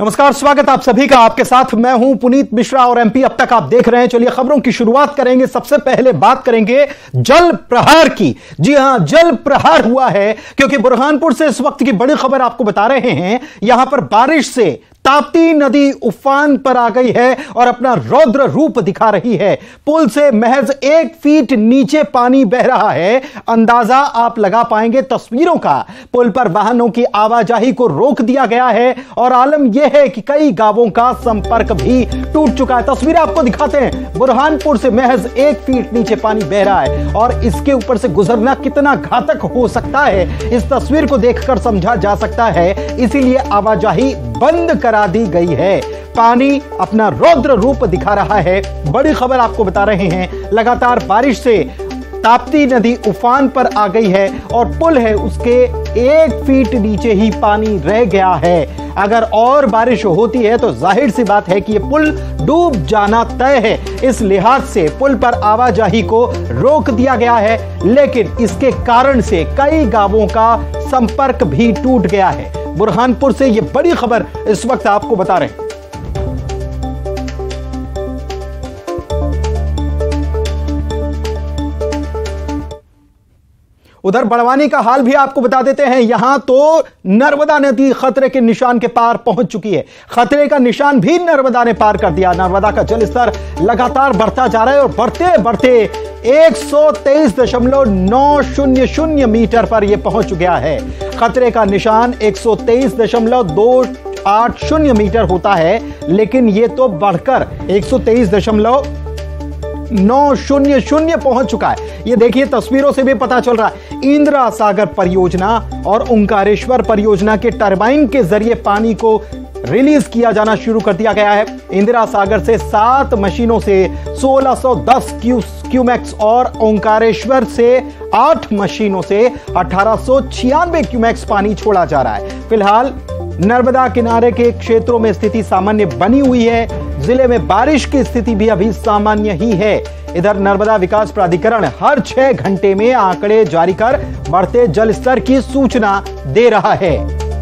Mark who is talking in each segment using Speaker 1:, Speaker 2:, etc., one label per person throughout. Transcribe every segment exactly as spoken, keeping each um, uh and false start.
Speaker 1: नमस्कार, स्वागत आप सभी का। आपके साथ मैं हूं पुनीत मिश्रा और एमपी अब तक आप देख रहे हैं। चलिए खबरों की शुरुआत करेंगे। सबसे पहले बात करेंगे जल प्रहार की। जी हां, जल प्रहार हुआ है क्योंकि बुरहानपुर से इस वक्त की बड़ी खबर आपको बता रहे हैं। यहां पर बारिश से ताप्ती नदी उफान पर आ गई है और अपना रौद्र रूप दिखा रही है। पुल से महज एक फीट नीचे पानी बह रहा है। अंदाजा आप लगा पाएंगे तस्वीरों का। पुल पर वाहनों की आवाजाही को रोक दिया गया है और आलम यह है कि कई गांवों का संपर्क भी टूट चुका है। तस्वीरें आपको दिखाते हैं। बुरहानपुर से महज एक फीट नीचे पानी बह रहा है और इसके ऊपर से गुजरना कितना घातक हो सकता है, इस तस्वीर को देखकर समझा जा सकता है। इसीलिए आवाजाही बंद करा दी गई है। पानी अपना रौद्र रूप दिखा रहा है। बड़ी खबर आपको बता रहे हैं। लगातार बारिश से ताप्ती नदी उफान पर आ गई है और पुल है उसके एक फीट नीचे ही पानी रह गया है। अगर और बारिश होती है तो जाहिर सी बात है कि यह पुल डूब जाना तय है। इस लिहाज से पुल पर आवाजाही को रोक दिया गया है, लेकिन इसके कारण से कई गांवों का संपर्क भी टूट गया है। बुरहानपुर से यह बड़ी खबर इस वक्त आपको बता रहे हैं। उधर बड़वानी का हाल भी आपको बता देते हैं। यहां तो नर्मदा नदी खतरे के निशान के पार पहुंच चुकी है। खतरे का निशान भी नर्मदा ने पार कर दिया। नर्मदा का जलस्तर लगातार बढ़ता जा रहा है और बढ़ते बढ़ते एक सौ तेईस दशमलव नौ शून्य शून्य मीटर पर यह पहुंच गया है। खतरे का निशान एक सौ तेईस दशमलव दो आठ शून्य मीटर होता है, लेकिन यह तो बढ़कर एक सौ तेईस दशमलव नौ शून्य शून्य पहुंच चुका है। यह देखिए, तस्वीरों से भी पता चल रहा है। इंदिरा सागर परियोजना और ओंकारेश्वर परियोजना के टरबाइन के जरिए पानी को रिलीज किया जाना शुरू कर दिया गया है। इंदिरा सागर से सात मशीनों से सोलह सौ दस क्यूमेक्स और ओंकारेश्वर से आठ मशीनों से अठारह सौ छियानवे क्यूमेक्स पानी छोड़ा जा रहा है। फिलहाल नर्मदा किनारे के क्षेत्रों में स्थिति सामान्य बनी हुई है। जिले में बारिश की स्थिति भी अभी सामान्य ही है। इधर नर्मदा विकास प्राधिकरण हर छह घंटे में आंकड़े जारी कर बढ़ते जल स्तर की सूचना दे रहा है।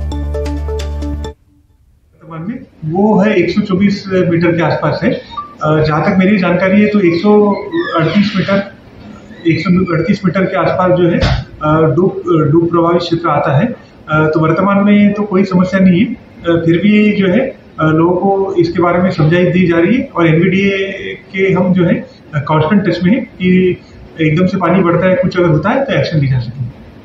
Speaker 2: वो है एक सौ चौबीस मीटर के आसपास है। जहां तक मेरी जानकारी है तो एक सौ अड़तीस मीटर एक सौ अड़तीस मीटर के आसपास जो है डूब डूब प्रभावित क्षेत्र आता है। तो वर्तमान में तो कोई समस्या नहीं है। फिर भी जो है लोगों को इसके बारे में समझाई दी जा रही है और एनवीडीए के हम जो है कांस्टेंट टच में है कि एकदम से पानी बढ़ता है, कुछ अगर होता है तो एक्शन ली जा सके।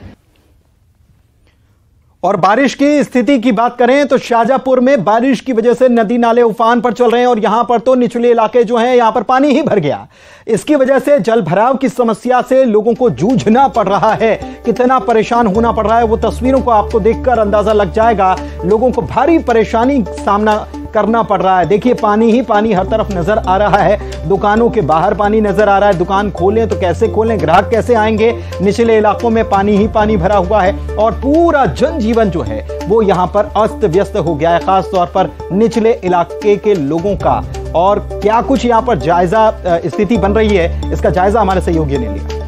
Speaker 1: और बारिश की स्थिति की बात करें तो शाजापुर में बारिश की वजह से नदी नाले उफान पर चल रहे हैं और यहां पर तो निचले इलाके जो हैं यहां पर पानी ही भर गया। इसकी वजह से जल भराव की समस्या से लोगों को जूझना पड़ रहा है। कितना परेशान होना पड़ रहा है वो तस्वीरों को आपको देखकर अंदाजा लग जाएगा। लोगों को भारी परेशानी सामना करना पड़ रहा है। देखिए, पानी ही पानी हर तरफ नजर आ रहा है। दुकानों के बाहर पानी नजर आ रहा है। दुकान खोलें तो कैसे खोलें, ग्राहक कैसे आएंगे। निचले इलाकों में पानी ही पानी भरा हुआ है और पूरा जनजीवन जो है वो यहां पर अस्त व्यस्त हो गया है, खास तौर पर निचले इलाके के लोगों का। और क्या कुछ यहां पर जायजा स्थिति बन रही है, इसका जायजा हमारे सहयोगी ने लिया।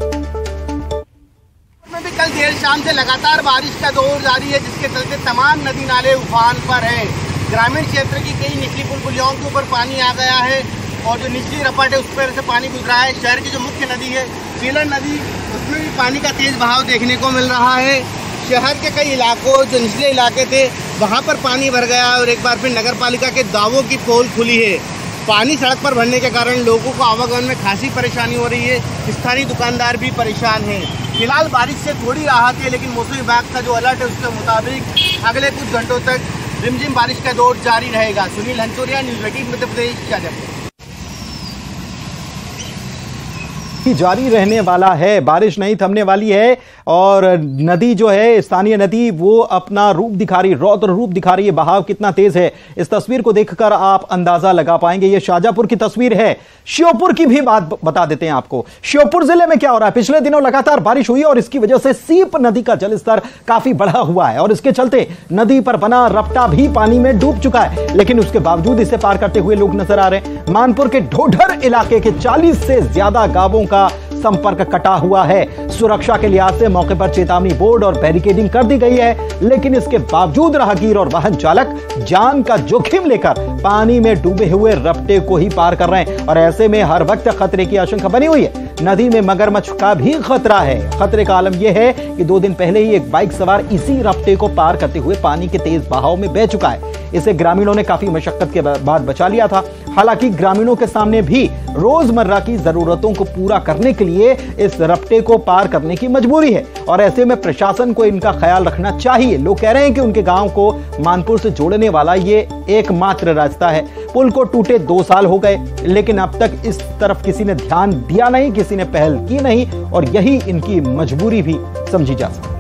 Speaker 3: कल देर शाम से लगातार बारिश का दौर जारी है, जिसके चलते तमाम नदी नाले उफान पर है। ग्रामीण क्षेत्र की कई निचली पुल पुलियाओं के ऊपर पानी आ गया है और जो निचली रपट है उस पर से पानी गुजरा है। शहर की जो मुख्य नदी है सीलन नदी, उसमें भी पानी का तेज बहाव देखने को मिल रहा है। शहर के कई इलाकों जो निचले इलाके थे वहाँ पर पानी भर गया और एक बार फिर नगर पालिका के दावों की पोल खुली है। पानी सड़क पर भरने के कारण लोगों को आवागमन में खासी परेशानी हो रही है। स्थानीय दुकानदार भी परेशान हैं। फिलहाल बारिश से थोड़ी राहत है, लेकिन मौसम विभाग का जो अलर्ट है उसके मुताबिक अगले कुछ घंटों तक रिमझिम बारिश का दौर जारी रहेगा। Sunil Hansoria, news eighteen Madhya Pradesh, Shajapur.
Speaker 1: जारी रहने वाला है, बारिश नहीं थमने वाली है और नदी जो है, स्थानीय नदी, वो अपना रूप दिखा रही, रौद्र रूप दिखा रही है। बहाव कितना तेज है इस तस्वीर को देखकर आप अंदाजा लगा पाएंगे। ये शाजापुर की तस्वीर है। श्योपुर की भी बात बता देते हैं आपको। श्योपुर जिले में क्या हो रहा है, पिछले दिनों लगातार बारिश हुई और इसकी वजह से सीप नदी का जलस्तर काफी बढ़ा हुआ है और इसके चलते नदी पर बना रपटा भी पानी में डूब चुका है, लेकिन उसके बावजूद इसे पार करते हुए लोग नजर आ रहे हैं। मानपुर के ढोढर इलाके के चालीस से ज्यादा गांवों का संपर्क कटा हुआ है। सुरक्षा के लिहाज से मौके पर चेतावनी बोर्ड और बैरिकेडिंग कर दी गई है, लेकिन इसके बावजूद राहगीर और वाहन चालक जान का जोखिम लेकर पानी में डूबे हुए रपटे को ही पार कर रहे हैं और ऐसे में हर वक्त खतरे की आशंका बनी हुई है। नदी में मगरमच्छ का भी खतरा है। खतरे का आलम यह है कि दो दिन पहले ही एक बाइक सवार इसी रपटे को पार करते हुए पानी के तेज बहाव में बह चुका है। इसे ग्रामीणों ने काफी मशक्कत के बाद बचा लिया था। हालांकि ग्रामीणों के सामने भी रोजमर्रा की जरूरतों को पूरा करने के लिए इस रपटे को पार करने की मजबूरी है और ऐसे में प्रशासन को इनका ख्याल रखना चाहिए। लोग कह रहे हैं कि उनके गांव को मानपुर से जोड़ने वाला ये एकमात्र रास्ता है। पुल को टूटे दो साल हो गए, लेकिन अब तक इस तरफ किसी ने ध्यान दिया नहीं, किसी ने पहल की नहीं और यही इनकी मजबूरी भी समझी जा सकती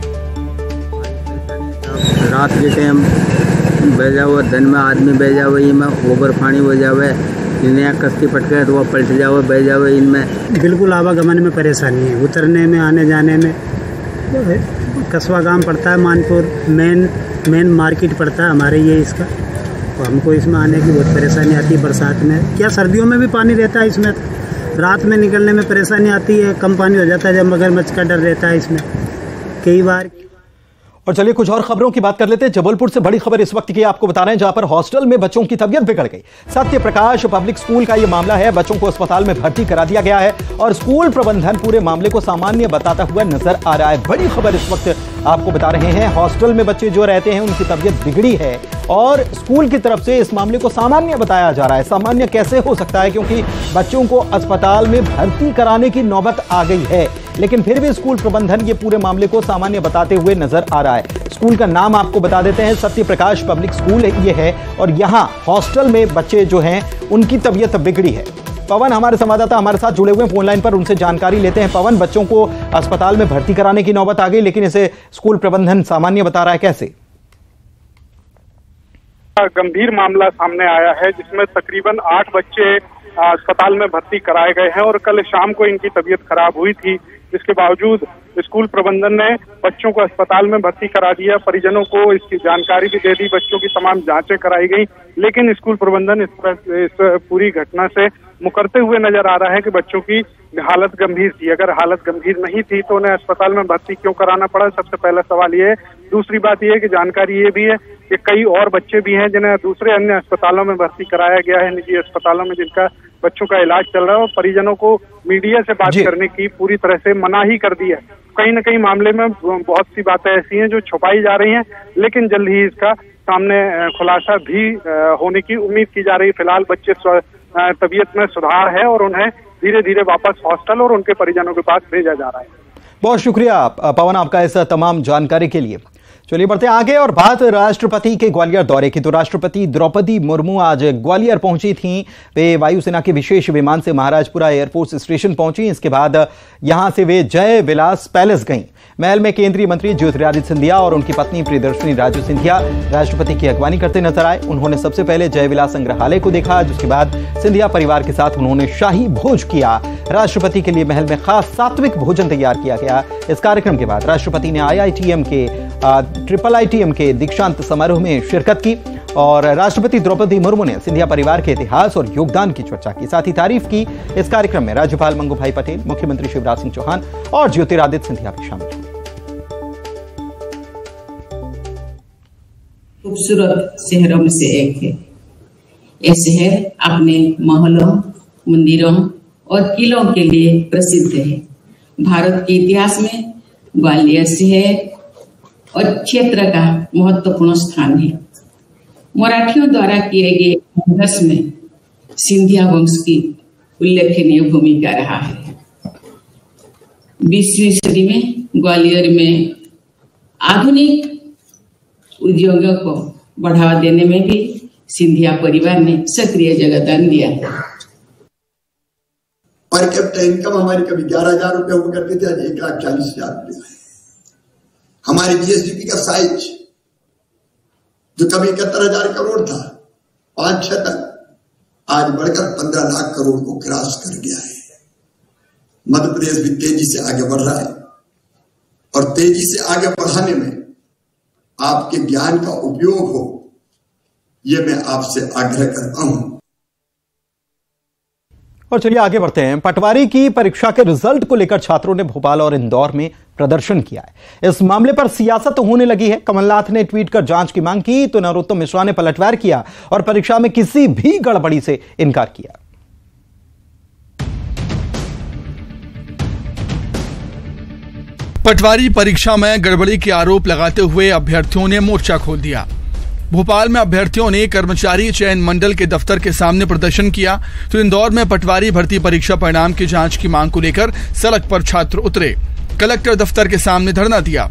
Speaker 1: है।
Speaker 4: रात के टाइम बह जाओ, दिन में आदमी बह जाओ, इनमें ओवर पानी हो जावे, नया कश्ती पटके तो वह पलट जाओ, बह जाओ। इनमें बिल्कुल आवागमन में परेशानी है, उतरने में, आने जाने में। कस्बा गांव पड़ता है मानपुर, मेन मेन मार्केट पड़ता है हमारे ये इसका, तो हमको इसमें आने की बहुत परेशानी आती है। बरसात में क्या, सर्दियों में भी पानी रहता है इसमें, रात में निकलने में परेशानी आती है। कम पानी हो जाता है जब मगरमच्छ का डर रहता है इसमें कई बार।
Speaker 1: और चलिए कुछ और खबरों की बात कर लेते हैं। जबलपुर से बड़ी खबर इस वक्त की आपको बता रहे हैं, जहां पर हॉस्टल में बच्चों की तबीयत बिगड़ गई। सत्य प्रकाश पब्लिक स्कूल का यह मामला है। बच्चों को अस्पताल में भर्ती करा दिया गया है और स्कूल प्रबंधन पूरे मामले को सामान्य बताता हुआ नजर आ रहा है। बड़ी खबर इस वक्त आपको बता रहे हैं, हॉस्टल में बच्चे जो रहते हैं उनकी तबीयत बिगड़ी है और स्कूल की तरफ से इस मामले को सामान्य बताया जा रहा है। सामान्य कैसे हो सकता है, क्योंकि बच्चों को अस्पताल में भर्ती कराने की नौबत आ गई है, लेकिन फिर भी स्कूल प्रबंधन ये पूरे मामले को सामान्य बताते हुए नजर आ रहा है। स्कूल का नाम आपको बता देते हैं, सत्य प्रकाश पब्लिक स्कूल ये है और यहां हॉस्टल में बच्चे जो हैं उनकी तबीयत बिगड़ी है। पवन हमारे संवाददाता हमारे साथ जुड़े हुए हैं फोन लाइन पर, उनसे जानकारी लेते हैं। पवन, बच्चों को अस्पताल में भर्ती कराने की नौबत आ गई, लेकिन इसे स्कूल प्रबंधन सामान्य बता रहा है, कैसे?
Speaker 5: गंभीर मामला सामने आया है जिसमें तकरीबन आठ बच्चे अस्पताल में भर्ती कराए गए हैं और कल शाम को इनकी तबीयत खराब हुई थी। इसके बावजूद स्कूल प्रबंधन ने बच्चों को अस्पताल में भर्ती करा दिया, परिजनों को इसकी जानकारी भी दे दी, बच्चों की तमाम जांचें कराई गई, लेकिन स्कूल प्रबंधन इस, इस पूरी घटना से मुकरते हुए नजर आ रहा है कि बच्चों की हालत गंभीर थी। अगर हालत गंभीर नहीं थी तो उन्हें अस्पताल में भर्ती क्यों कराना पड़ा, सबसे पहला सवाल ये है। दूसरी बात ये है कि जानकारी ये भी है कि कई और बच्चे भी हैं जिन्हें दूसरे अन्य अस्पतालों में भर्ती कराया गया है, निजी अस्पतालों में, जिनका बच्चों का इलाज चल रहा है और परिजनों को मीडिया से बात करने की पूरी तरह से मनाही कर दी है। कहीं न कहीं मामले में बहुत सी बातें ऐसी हैं जो छुपाई जा रही हैं, लेकिन जल्द ही इसका सामने खुलासा भी होने की उम्मीद की जा रही है। फिलहाल बच्चे तबीयत में सुधार है और उन्हें धीरे धीरे वापस हॉस्टल और उनके परिजनों के पास भेजा जा रहा है।
Speaker 1: बहुत शुक्रिया पवन आपका इस तमाम जानकारी के लिए। चलिए बढ़ते आगे और बात राष्ट्रपति के ग्वालियर दौरे की। तो राष्ट्रपति द्रौपदी मुर्मू आज ग्वालियर पहुंची थी। वे वायुसेना के विशेष विमान से महाराजपुरा एयरफोर्स स्टेशन पहुंची। इसके बाद यहां से वे जय विलास पैलेस गईं। महल में केंद्रीय मंत्री ज्योतिरादित्य सिंधिया और उनकी पत्नी प्रियदर्शनी राजू सिंधिया राष्ट्रपति की अगवानी करते नजर आए। उन्होंने सबसे पहले जय विलास संग्रहालय को देखा, जिसके बाद सिंधिया परिवार के साथ उन्होंने शाही भोज किया। राष्ट्रपति के लिए महल में खास सात्विक भोजन तैयार किया गया। इस कार्यक्रम के बाद राष्ट्रपति ने आई आई टी एम के ट्रिपल आई टी एम के दीक्षांत समारोह में शिरकत की और राष्ट्रपति द्रौपदी मुर्मू ने सिंधिया परिवार के इतिहास और योगदान की चर्चा की, साथ ही तारीफ की। इस कार्यक्रम में राज्यपाल मंगू भाई पटेल, मुख्यमंत्री शिवराज सिंह चौहान और ज्योतिरादित्य सिंधिया भी शामिल हुए।
Speaker 6: खूबसूरत शहरों में से एक है। यह शहर अपने महलों, मंदिरों और किलों के लिए प्रसिद्ध है। भारत के इतिहास में ग्वालियर शहर और क्षेत्र का महत्वपूर्ण स्थान है। मराठियों द्वारा किए गए संघर्ष में सिंधिया वंश की उल्लेखनीय भूमिका रहा है। बीसवीं सदी में ग्वालियर में आधुनिक उद्योगों को बढ़ावा देने में भी सिंधिया परिवार ने सक्रिय योगदान दिया है।
Speaker 7: पर कैपिटा इनकम हमारी कभी ग्यारह हजार रुपये हुआ करती थी, आज एक लाख चालीस हजार रुपये है। हमारी जी एस डी पी का साइज जो कभी इकहत्तर हजार करोड़ था, पांच छह तक, आज बढ़कर पंद्रह लाख करोड़ को क्रॉस कर गया है। मध्य प्रदेश भी तेजी से आगे बढ़ रहा है और तेजी से आगे बढ़ाने में आपके ज्ञान का उपयोग हो, यह मैं आपसे आग्रह करता हूं।
Speaker 1: और चलिए आगे बढ़ते हैं। पटवारी की परीक्षा के रिजल्ट को लेकर छात्रों ने भोपाल और इंदौर में प्रदर्शन किया है। इस मामले पर सियासत होने लगी है। कमलनाथ ने ट्वीट कर जांच की मांग की तो नरोत्तम मिश्रा ने पलटवार किया और परीक्षा में किसी भी गड़बड़ी से इनकार किया।
Speaker 8: पटवारी परीक्षा में गड़बड़ी के आरोप लगाते हुए अभ्यर्थियों ने मोर्चा खोल दिया। भोपाल में अभ्यर्थियों ने कर्मचारी चयन मंडल के दफ्तर के सामने प्रदर्शन किया तो इंदौर में पटवारी भर्ती परीक्षा परिणाम की जांच की मांग को लेकर सड़क पर छात्र उतरे। कलेक्टर दफ्तर के सामने धरना दिया।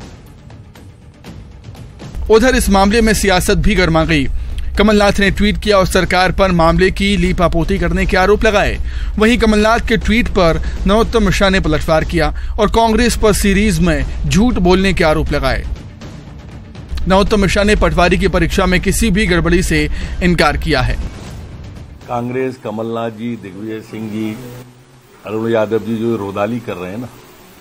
Speaker 8: उधर इस मामले में सियासत भी गर्मा गई। कमलनाथ ने ट्वीट किया और सरकार पर मामले की लीपापोती करने के आरोप लगाए। वहीं कमलनाथ के ट्वीट पर नरोत्तम मिश्रा ने पलटवार किया और कांग्रेस पर सीरीज में झूठ बोलने के आरोप लगाए। नरोत्तम मिश्रा ने पटवारी की परीक्षा में किसी भी गड़बड़ी से इनकार किया है।
Speaker 9: कांग्रेस, कमलनाथ जी, दिग्विजय सिंह जी, अरुण यादव जी जो रोदाली कर रहे हैं ना,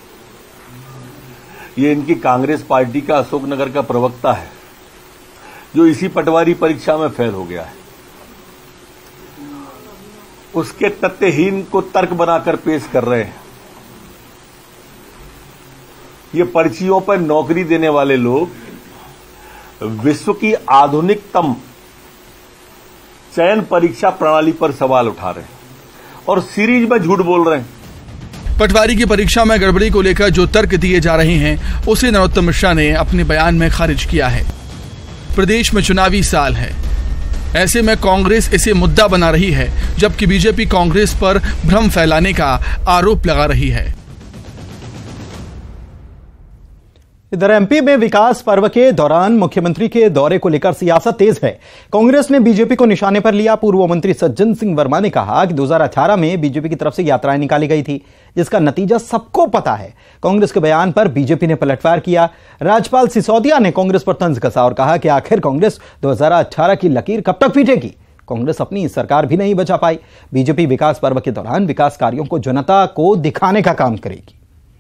Speaker 9: ये इनकी कांग्रेस पार्टी का अशोकनगर का प्रवक्ता है जो इसी पटवारी परीक्षा में फेल हो गया है। उसके तथ्यहीन को तर्क बनाकर पेश कर रहे हैं। ये पर्चियों पर नौकरी देने वाले लोग विश्व की आधुनिकतम चयन परीक्षा प्रणाली पर सवाल उठा रहे हैं और सीरीज में झूठ बोल रहे हैं।
Speaker 8: पटवारी की परीक्षा में गड़बड़ी को लेकर जो तर्क दिए जा रहे हैं उसे नरोत्तम मिश्रा ने अपने बयान में खारिज किया है। प्रदेश में चुनावी साल है, ऐसे में कांग्रेस इसे मुद्दा बना रही है जबकि बीजेपी कांग्रेस पर भ्रम फैलाने का आरोप लगा रही है।
Speaker 1: इधर एमपी में विकास पर्व के दौरान मुख्यमंत्री के दौरे को लेकर सियासत तेज है। कांग्रेस ने बीजेपी को निशाने पर लिया। पूर्व मंत्री सज्जन सिंह वर्मा ने कहा कि दो हज़ार अठारह में बीजेपी की तरफ से यात्राएं निकाली गई थी जिसका नतीजा सबको पता है। कांग्रेस के बयान पर बीजेपी ने पलटवार किया। राज्यपाल सिसोदिया ने कांग्रेस पर तंज कसा और कहा कि आखिर कांग्रेस दो हज़ार अठारह की लकीर कब तक पीटेगी। कांग्रेस अपनी सरकार भी नहीं बचा पाई। बीजेपी विकास पर्व के दौरान विकास कार्यों को जनता को दिखाने का काम करेगी।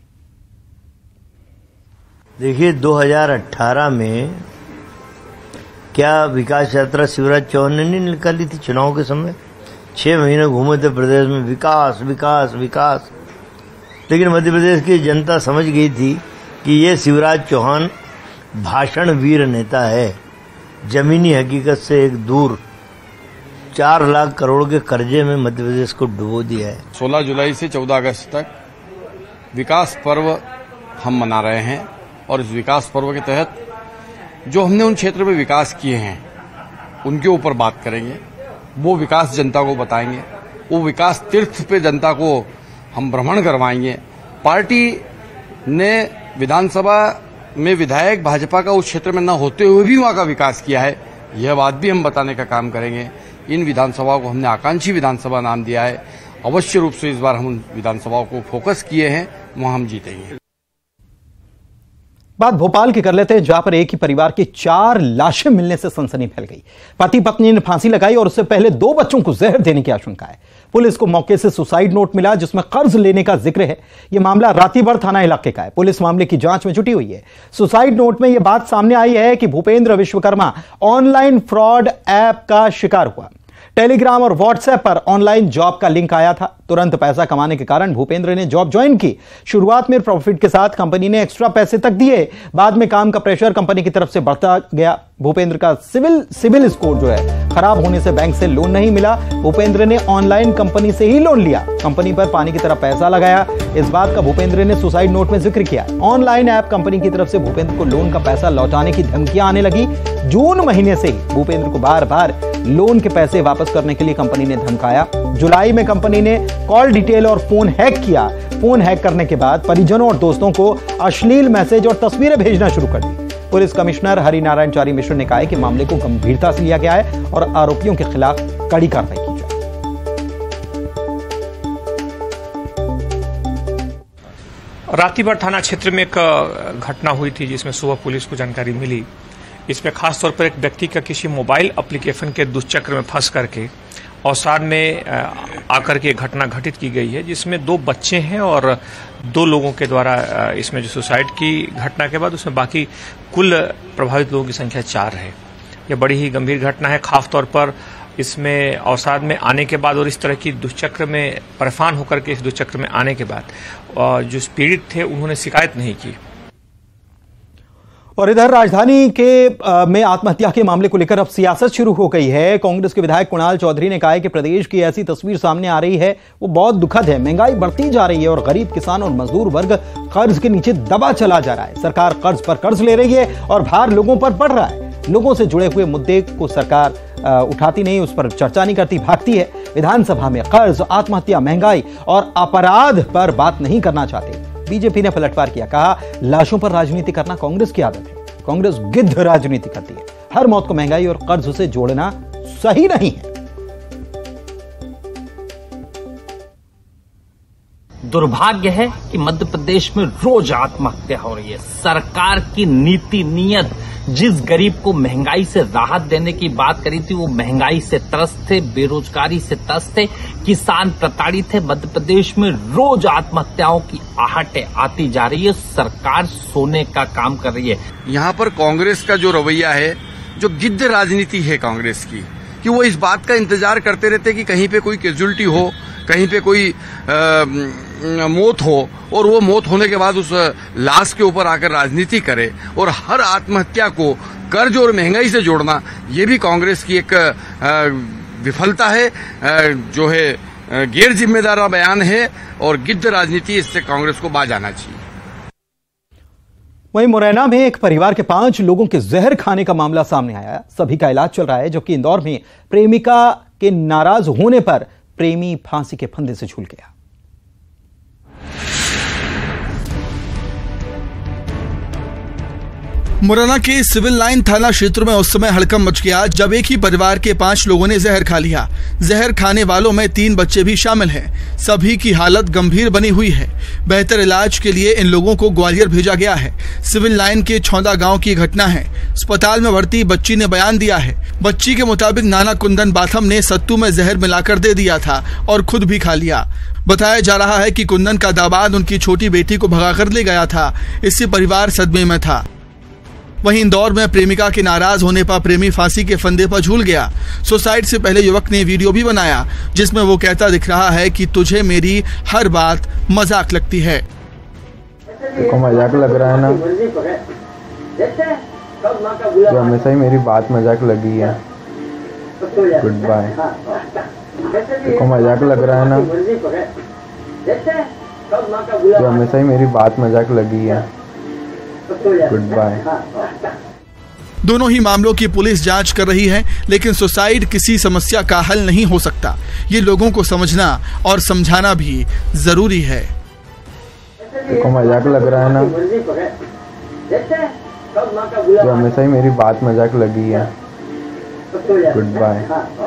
Speaker 10: देखिए, दो हज़ार अठारह में क्या विकास यात्रा शिवराज चौहान ने नहीं निकाली थी? चुनाव के समय छह महीने घूमे थे प्रदेश में, विकास विकास विकास। लेकिन मध्य प्रदेश की जनता समझ गई थी कि ये शिवराज चौहान भाषण वीर नेता है, जमीनी हकीकत से एक दूर। चार लाख करोड़ के कर्जे में मध्य प्रदेश को डुबो दिया है।
Speaker 11: सोलह जुलाई से चौदह अगस्त तक विकास पर्व हम मना रहे हैं और इस विकास पर्व के तहत जो हमने उन क्षेत्र में विकास किए हैं उनके ऊपर बात करेंगे। वो विकास जनता को बताएंगे। वो विकास तीर्थ पे जनता को हम भ्रमण करवाएंगे। पार्टी ने विधानसभा में विधायक भाजपा का उस क्षेत्र में न होते हुए भी वहां का विकास किया है, यह बात भी हम बताने का काम करेंगे। इन विधानसभाओं को हमने आकांक्षी विधानसभा नाम दिया है। अवश्य रूप से इस बार हम उन विधानसभाओं को फोकस किए हैं, वहां हम जीतेंगे।
Speaker 1: बात भोपाल की कर लेते हैं जहां पर एक ही परिवार की चार लाशें मिलने से सनसनी फैल गई। पति पत्नी ने फांसी लगाई और उससे पहले दो बच्चों को जहर देने की आशंका है। पुलिस को मौके से सुसाइड नोट मिला जिसमें कर्ज लेने का जिक्र है। यह मामला रातीबड़ थाना इलाके का है। पुलिस मामले की जांच में जुटी हुई है। सुसाइड नोट में यह बात सामने आई है कि Bhupendra Vishwakarma online fraud app का शिकार हुआ। टेलीग्राम और व्हाट्सएप पर ऑनलाइन जॉब का लिंक आया था। तुरंत पैसा कमाने के कारण भूपेंद्र ने जॉब ज्वाइन की। शुरुआत में प्रॉफिट के साथ कंपनी ने एक्स्ट्रा पैसे तक दिए। बाद में काम का प्रेशर कंपनी की तरफ से बढ़ता गया। भूपेंद्र का सिविल सिविल स्कोर जो है खराब होने से बैंक से लोन नहीं मिला। भूपेंद्र ने ऑनलाइन कंपनी से ही लोन लिया। कंपनी पर पानी की तरह पैसा लगाया। इस बात का भूपेंद्र ने सुसाइड नोट में जिक्र किया। ऑनलाइन ऐप कंपनी की तरफ से भूपेंद्र को लोन का पैसा लौटाने की धमकियां आने लगी। जून महीने से ही भूपेंद्र को बार बार लोन के पैसे वापस करने के लिए कंपनी ने धमकाया। जुलाई में कंपनी ने कॉल डिटेल और फोन हैक किया। फोन हैक करने के बाद परिजनों और दोस्तों को अश्लील मैसेज और तस्वीरें भेजना शुरू कर दी। पुलिस कमिश्नर हरिनारायण चारी मिश्र ने कहा है कि मामले को गंभीरता से लिया गया है और आरोपियों के खिलाफ कड़ी कार्रवाई की जाए।
Speaker 12: रातीबड़ थाना क्षेत्र में एक घटना हुई थी जिसमें सुबह पुलिस को जानकारी मिली। इसमें खासतौर पर एक व्यक्ति का किसी मोबाइल एप्लीकेशन के दुष्चक्र में फंस करके औसार में आकर के घटना घटित की गई है जिसमें दो बच्चे हैं और दो लोगों के द्वारा इसमें जो सुसाइड की घटना के बाद उसमें बाकी कुल प्रभावित लोगों की संख्या चार है। यह बड़ी ही गंभीर घटना है। खासतौर पर इसमें अवसाद में आने के बाद और इस तरह की दुष्चक्र में परेशान होकर के इस दुष्चक्र में आने के बाद जो पीड़ित थे उन्होंने शिकायत नहीं की।
Speaker 1: और इधर राजधानी के आ, में आत्महत्या के मामले को लेकर अब सियासत शुरू हो गई है। कांग्रेस के विधायक कुणाल चौधरी ने कहा है कि प्रदेश की ऐसी तस्वीर सामने आ रही है वो बहुत दुखद है। महंगाई बढ़ती जा रही है और गरीब किसान और मजदूर वर्ग कर्ज के नीचे दबा चला जा रहा है। सरकार कर्ज पर कर्ज ले रही है और भार लोगों पर बढ़ रहा है। लोगों से जुड़े हुए मुद्दे को सरकार आ, उठाती नहीं, उस पर चर्चा नहीं करती, भागती है। विधानसभा में कर्ज, आत्महत्या, महंगाई और अपराध पर बात नहीं करना चाहते। बीजेपी ने पलटवार किया, कहा लाशों पर राजनीति करना कांग्रेस की आदत है। कांग्रेस गिद्ध राजनीति करती है। हर मौत को महंगाई और कर्ज से जोड़ना सही नहीं है।
Speaker 13: दुर्भाग्य है कि मध्य प्रदेश में रोज आत्महत्या हो रही है। सरकार की नीति नियत जिस गरीब को महंगाई से राहत देने की बात करी थी वो महंगाई से त्रस्त थे, बेरोजगारी से त्रस्त थे, किसान प्रताड़ित थे। मध्य प्रदेश में रोज आत्महत्याओं की आहटें आती जा रही है। सरकार सोने का काम कर रही है।
Speaker 11: यहाँ पर कांग्रेस का जो रवैया है, जो गिद्ध राजनीति है कांग्रेस की, कि वो इस बात का इंतजार करते रहते कि कहीं पे कोई कैजुअल्टी हो, कहीं पे कोई आ, मौत हो और वो मौत होने के बाद उस लाश के ऊपर आकर राजनीति करे और हर आत्महत्या को कर्ज और महंगाई से जोड़ना, ये भी कांग्रेस की एक आ, विफलता है, आ, जो है गैर जिम्मेदार बयान है और गिद्ध राजनीति, इससे कांग्रेस को बाज आना चाहिए।
Speaker 1: वहीं मुरैना में एक परिवार के पांच लोगों के जहर खाने का मामला सामने आया। सभी का इलाज चल रहा है, जबकि इंदौर में प्रेमिका के नाराज होने पर प्रेमी फांसी के फंदे से झूल गया।
Speaker 8: मुरैना के सिविल लाइन थाना क्षेत्र में उस समय हड़कंप मच गया जब एक ही परिवार के पांच लोगों ने जहर खा लिया। जहर खाने वालों में तीन बच्चे भी शामिल हैं। सभी की हालत गंभीर बनी हुई है। बेहतर इलाज के लिए इन लोगों को ग्वालियर भेजा गया है। सिविल लाइन के छौदा गांव की घटना है। अस्पताल में भर्ती बच्ची ने बयान दिया है। बच्ची के मुताबिक नाना कुंदन बाथम ने सत्तू में जहर मिलाकर दे दिया था और खुद भी खा लिया। बताया जा रहा है कि कुंदन का दामाद उनकी छोटी बेटी को भगाकर ले गया था। इससे परिवार सदमे में था। वहीं इंदौर में प्रेमिका के नाराज होने पर प्रेमी फांसी के फंदे पर झूल गया। सुसाइड से पहले युवक ने वीडियो भी बनाया जिसमें वो कहता दिख रहा है कि तुझे मेरी हर बात मजाक लगती है।
Speaker 14: देखो मजाक लग रहा है ना, जो हमेशा ही मेरी बात मजाक लगी है। Good bye. देखो मजाक लग रहा है ना, जो हमेशा ही मेरी बात मजाक लगी है। Good bye.
Speaker 8: दोनों ही मामलों की पुलिस जांच कर रही है, लेकिन सुसाइड किसी समस्या का हल नहीं हो सकता। ये लोगों को समझना और समझाना भी जरूरी है।
Speaker 14: देखो मजाक लग रहा है ना, जो हमेशा ही मेरी बात मजाक लगी है। Good bye.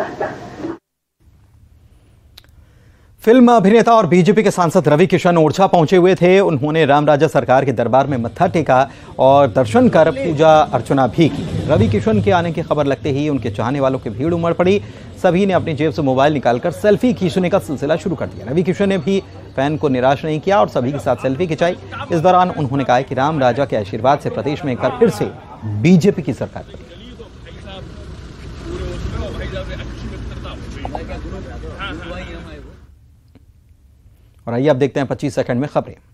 Speaker 1: फिल्म अभिनेता और बीजेपी के सांसद रवि किशन ओरछा पहुंचे हुए थे। उन्होंने रामराजा सरकार के दरबार में मत्था टेका और दर्शन कर पूजा अर्चना भी की। रवि किशन के आने की खबर लगते ही उनके चाहने वालों की भीड़ उमड़ पड़ी। सभी ने अपनी जेब से मोबाइल निकालकर सेल्फी खींचने का सिलसिला शुरू कर दिया। रवि किशन ने भी फैन को निराश नहीं किया और सभी के साथ सेल्फी खिंचाई। इस दौरान उन्होंने कहा कि राम राजा के आशीर्वाद से प्रदेश में एक बार फिर से बीजेपी की सरकार बनी। और आइए अब देखते हैं पच्चीस सेकंड में खबरें।